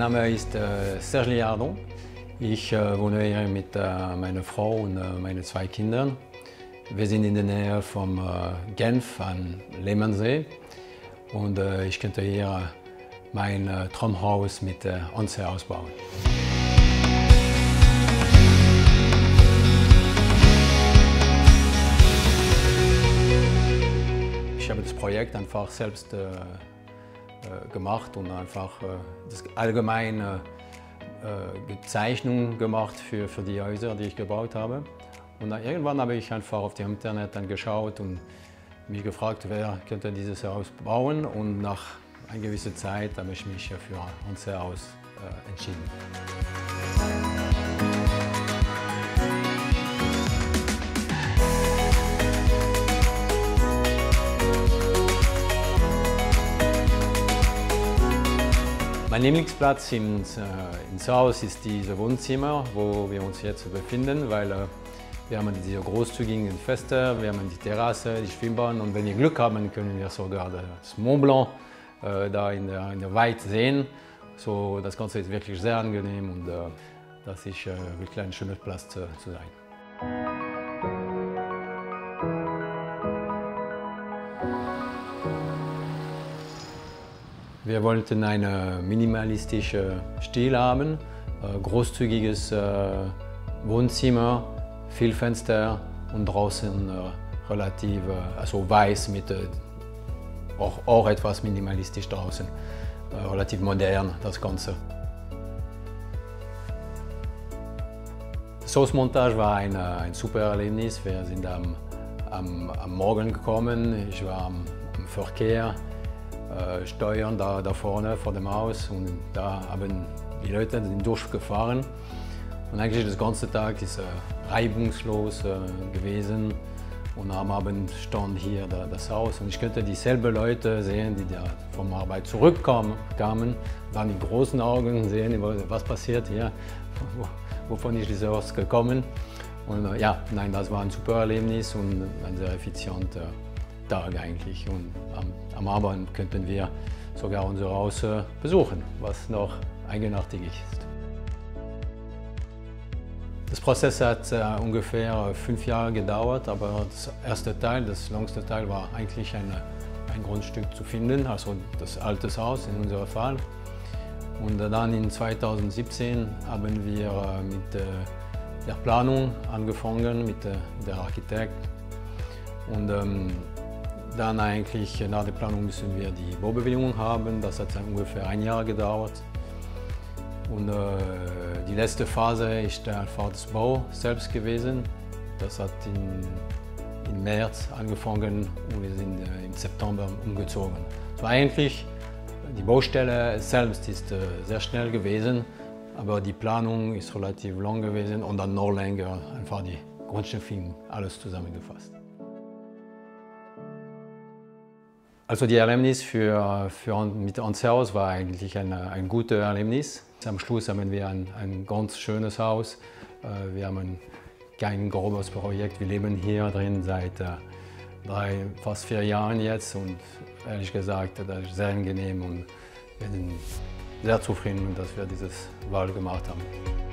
Name ist Serge Liardon. Ich wohne hier mit meiner Frau und meinen zwei Kindern. Wir sind in der Nähe von Genf an Lehmannsee und ich könnte hier mein Traumhaus mit Anser ausbauen. Ich habe das Projekt einfach selbst gemacht und einfach das allgemeine Zeichnung gemacht für die Häuser, die ich gebaut habe. Und dann irgendwann habe ich einfach auf dem Internet dann geschaut und mich gefragt, wer könnte dieses Haus bauen. Und nach einer gewissen Zeit habe ich mich für unser Haus entschieden. Mein Lieblingsplatz ins Haus ist dieses Wohnzimmer, wo wir uns jetzt befinden, weil wir haben diese großzügigen Fenster, wir haben die Terrasse, die Schwimmbahn und wenn wir Glück haben, können wir sogar das Mont Blanc da in der Weite sehen. So, das Ganze ist wirklich sehr angenehm und das ist wirklich ein schöner Platz zu sein. Wir wollten einen minimalistischen Stil haben, großzügiges Wohnzimmer, viel Fenster und draußen relativ also weiß mit auch etwas minimalistisch draußen, relativ modern das Ganze. Das Hausmontage war ein super Erlebnis. Wir sind am Morgen gekommen, ich war am Verkehr. Steuern da vorne vor dem Haus und da haben die Leute sind durchgefahren und eigentlich das ganze Tag ist reibungslos gewesen und am Abend stand hier das Haus und ich könnte dieselben Leute sehen, die da vom Arbeit zurückkamen, dann die großen Augen sehen, was passiert hier, wovon ist dieses Haus gekommen und ja, nein, das war ein super Erlebnis und ein sehr effizienter Tag eigentlich und am Abend könnten wir sogar unser Haus besuchen, was noch eigenartig ist. Das Prozess hat ungefähr 5 Jahre gedauert, aber das erste Teil, das längste Teil war eigentlich ein Grundstück zu finden, also das alte Haus in unserem Fall. Und dann in 2017 haben wir mit der Planung angefangen, mit der Architekt. Und dann eigentlich nach der Planung müssen wir die Baubewilligung haben. Das hat ungefähr 1 Jahr gedauert. Und die letzte Phase ist einfach das Bau selbst gewesen. Das hat im März angefangen und wir sind im September umgezogen. Es war eigentlich, die Baustelle selbst ist sehr schnell gewesen, aber die Planung ist relativ lang gewesen und dann noch länger, einfach die Grundstücke, alles zusammengefasst. Also die Erlebnis mit unser Haus war eigentlich ein gutes Erlebnis. Am Schluss haben wir ein ganz schönes Haus. Wir haben kein grobes Projekt. Wir leben hier drin seit fast 4 Jahren jetzt und ehrlich gesagt, das ist sehr angenehm und wir sind sehr zufrieden, dass wir dieses Wahl gemacht haben.